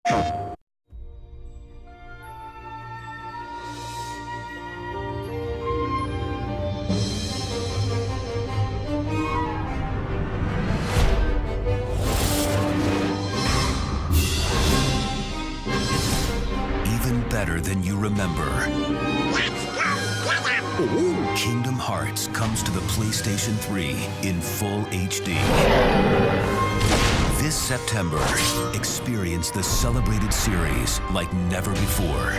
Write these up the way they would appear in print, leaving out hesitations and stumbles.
Even better than you remember. Kingdom Hearts comes to the PlayStation 3 in full HD. This September, experience the celebrated series like never before.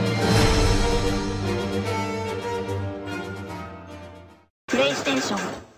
PlayStation